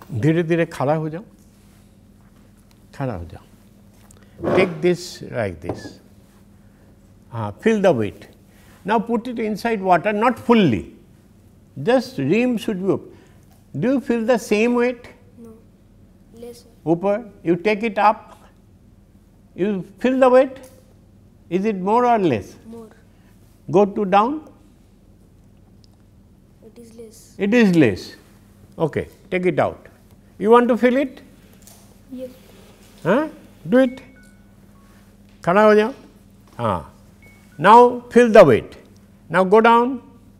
धीरे धीरे खड़ा हो जाओ, खड़ा हो जाओ. Take this like this. Fill the weight. Now put it inside water, not fully. Just rim should be open. Do you feel the same weight? No. Less. Upper, you take it up. You feel the weight. Is it more or less? More. Go to down. It is less. It is less. Okay, take it out. You want to feel it? Yes. Do it. खड़ा हो जाओ. Now feel the weight. Now go down.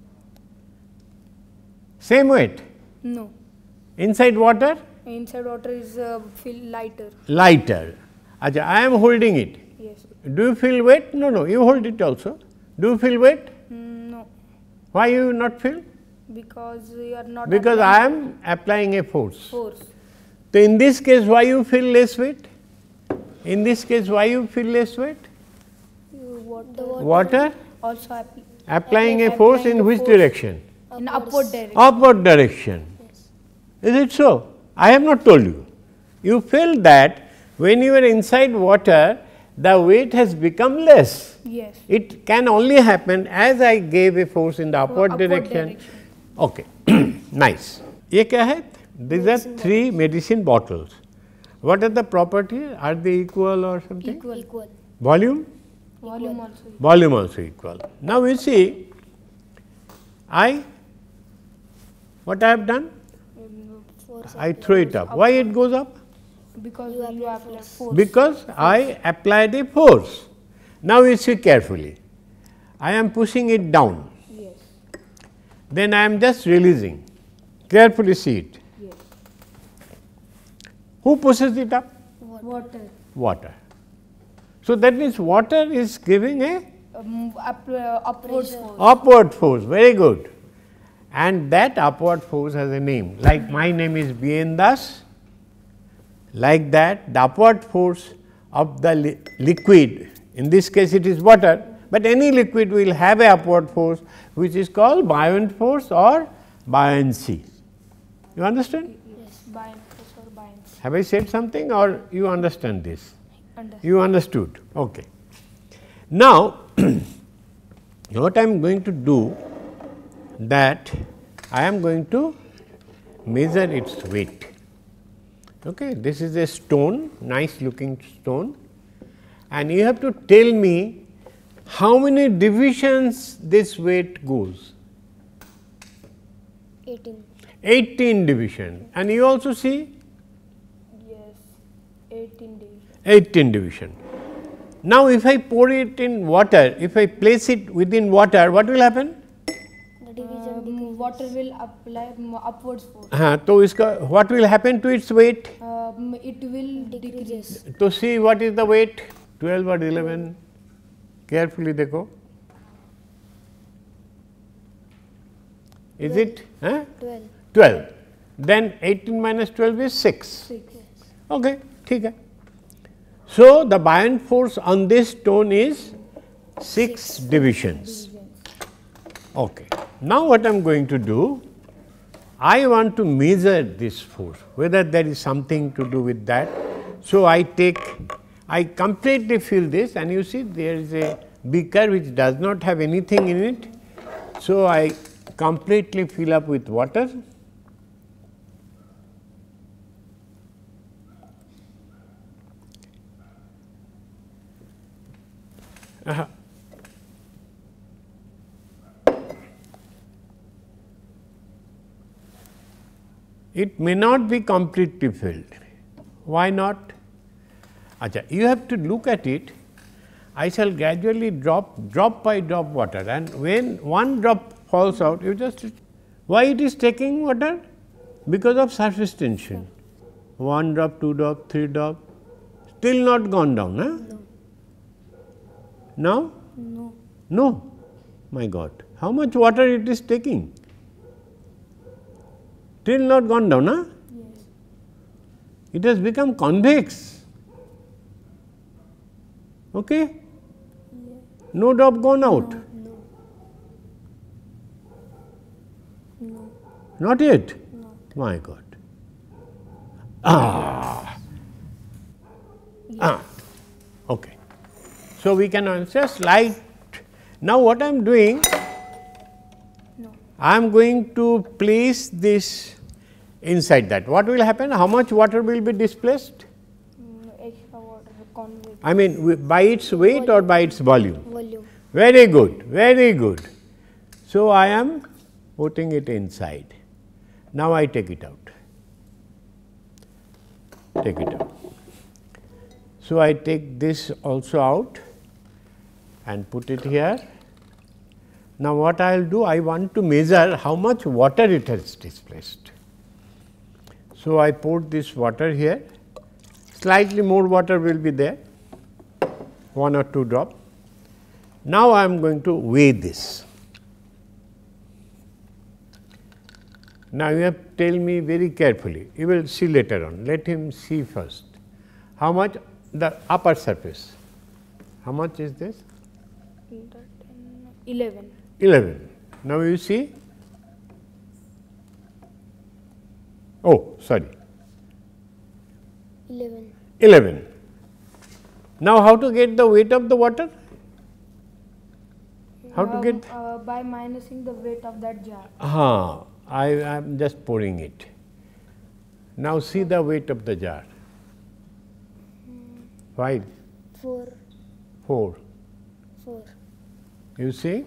Same weight. No. Inside water? Inside water is feel lighter. Lighter. Acha, I am holding it. Yes. Do you feel weight? No, no, you hold it also. Do you feel weight? No. Why you not feel? Because you are not. Because I am applying a force. Force. So in this case, why you feel less weight? In this case, why you feel less weight? Water Also applying a force in which direction? in upward direction. Upward direction. Yes. Is it so? I have not told you. You feel that when you are inside water, the weight has become less. Yes. It can only happen as I gave a force in the upward direction. Okay, nice. ये क्या है? These are 3 medicine bottles. What are the properties? Are they equal or something? Equal. Volume? Volume also. Volume also equal. Now you see, what I have done? Force. I throw it up. Why it goes up? Because you apply force. Because I applied a force. Now you see carefully. I am pushing it down. Yes. Then I am just releasing. Carefully see it. Yes. Who pushes it up? Water. Water. So that means water is giving a Upward force. upward force. Very good. And that upward force has a name. Like my name is buoyant. Like that, the upward force of the liquid, in this case it is water, but any liquid will have a upward force which is called buoyant force or buoyancy. You understand? Yes. Buoyant force or buoyancy. Have I said something or you understand this? Understood. You understood. Okay. Now, what I am going to do, that I am going to measure its weight. Okay, this is a stone, nice looking stone, and you have to tell me how many divisions this weight goes. 18. 18 division, and you also see Yes. 18 division. 18 division. Now, if I pour it in water, if I place it within water, what will happen? The division water will apply upwards force. तो इसका what will happen to its weight? It will decrease. तो see what is the weight? 12 or 11. Carefully देखो. Is it? 12. 12. Then 18 minus 12 is 6. 6. Okay, ठीक है. So the buoyant force on this stone is 6 divisions. Okay. Now what I am going to do, I want to measure this force, whether there is something to do with that. So I completely fill this, and you see there is a beaker which does not have anything in it. So I completely fill up with water. It may not be completely filled. Why not? Acha, you have to look at it. I shall gradually drop by drop water, and when one drop falls out, you just, why it is taking water? Because of surface tension. 1 drop, 2 drop, 3 drop, still not gone down. No. Now? No. No. My God, how much water it is taking? Still not gone down, huh? Yes. It has become convex. Okay? Yeah. No drop gone out. No. No. Not yet. No. My God. Okay. So, we can answer slight. Now, what I am doing? No. I am going to place this inside that. What will happen? How much water will be displaced? Extra water, convex. I mean, by its weight or by its volume? Volume. Very good, very good. So, I am putting it inside. Now, I take it out. Take it out. So, I take this also out and put it here. Now, what I will do? I want to measure how much water it has displaced. So, I put this water here, slightly more water will be there, 1 or 2 drop. Now, I am going to weigh this. Now, you have to tell me very carefully, you will see later on, let him see first. How much the upper surface? How much is this? 11. 11. Now, you see, oh sorry, 11. 11. Now, how to get the weight of the water? How to get? By minusing the weight of that jar. I am just pouring it. Now, see the weight of the jar. 5, 4. 4. 4. You see?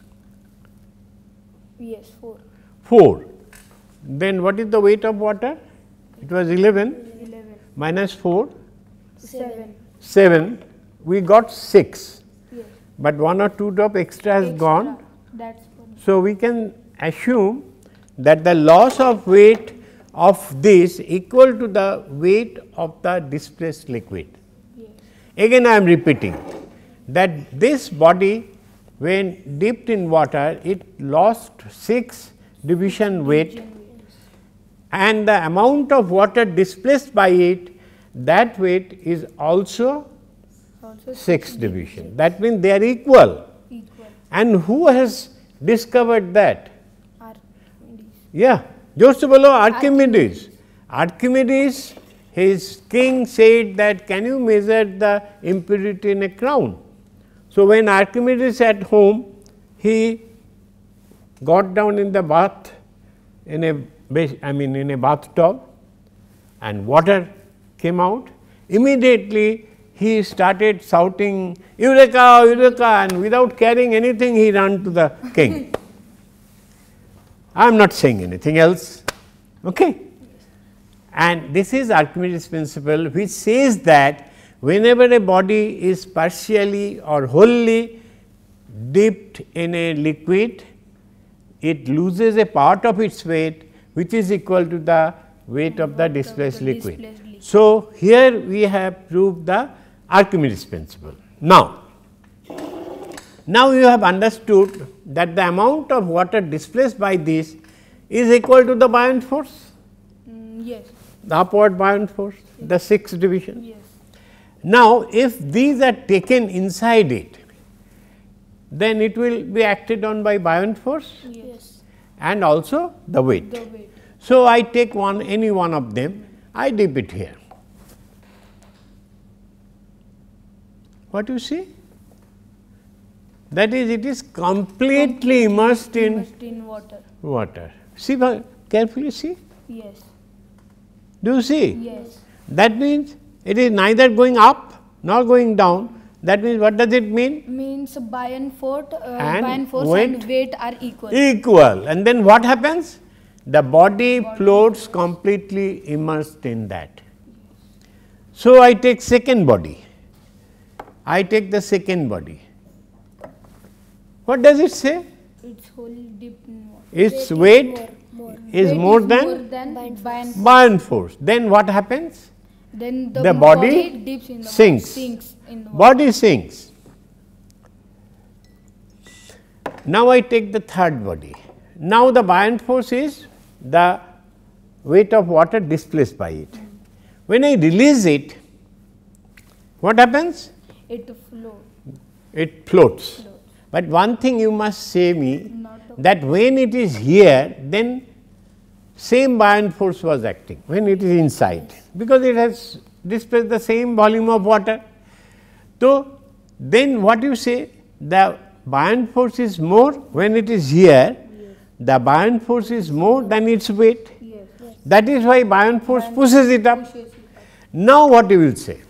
Yes, 4. 4. Then what is the weight of water? It was 11 11. minus 4, 7. 7. We got 6, Yes. but 1 or 2 drop extra has gone. That's funny. So, we can assume that the loss of weight of this equal to the weight of the displaced liquid. Yes. Again I am repeating that this body, when dipped in water, it lost 6 division weight, and the amount of water displaced by it, that weight is also 6 division. That means they are equal. Equal. And who has discovered that? Archimedes. Yeah, just below Archimedes. Archimedes, his king said that, can you measure the impurity in a crown? So, when Archimedes at home, he got down in the bath, in a bathtub, and water came out. Immediately he started shouting, Eureka, Eureka, and without carrying anything he ran to the king. I am not saying anything else. Okay? And this is Archimedes' principle, which says that whenever a body is partially or wholly dipped in a liquid, it loses a part of its weight, which is equal to the weight of the displaced liquid. So, here we have proved the Archimedes principle. Now, you have understood that the amount of water displaced by this is equal to the buoyant force, Yes. the upward buoyant force, the 6th division. Yes. Now, if these are taken inside it, then it will be acted on by buoyant force Yes. and also the weight. The weight. So, I take any one of them, I dip it here. What you see? That is, it is completely immersed in water. water. See, carefully see. Yes. Do you see? Yes. That means, it is neither going up nor going down. That means, what does it mean? Means buoyant force And and weight? weight are equal. Equal. And then what happens? The body floats completely immersed in that. So, I take second body. I take the second body. What does it say? It's wholly dipped in water. Its weight is Weight more is than buoyant force. buoyant force. Then what happens? Then The body dips in the sinks. water, sinks in the water. Body sinks. Now, I take the third body. Now, the buoyant force is the weight of water displaced by it. When I release it, what happens? It floats. It floats. But one thing you must say me, Not a- that when it is here, then same buoyant force was acting when it is inside, because it has displaced the same volume of water. So, then what you say, the buoyant force is more when it is here, the buoyant force is more than its weight. Yes. That is why buoyant force pushes it up. Now, what you will say?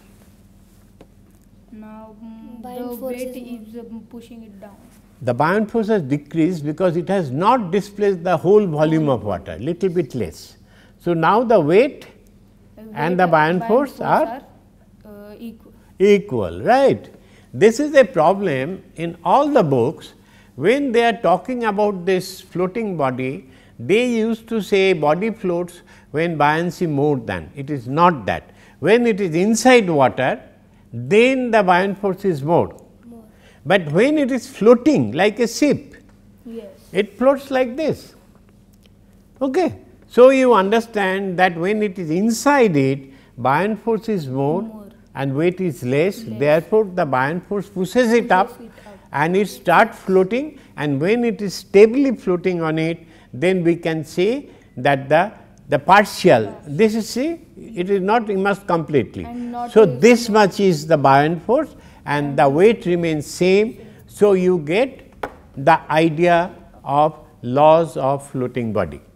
Now Buoyant the force weight is is pushing it down. The buoyant force has decreased because it has not displaced the whole volume of water, little bit less. So, now the weight and the buoyant force are equal, right. This is a problem in all the books. When they are talking about this floating body, they used to say body floats when buoyancy more than. It is not that. When it is inside water, then the buoyant force is more. But when it is floating like a ship, Yes. it floats like this. Okay. So, you understand that when it is inside it, buoyant force is more and weight is less. Therefore, the buoyant force pushes it up and it starts floating, and when it is stably floating on it, then we can say that the partial, this is, see, it is not immersed completely. So, this much is the buoyant force and the weight remains same. So, you get the idea of laws of floating body.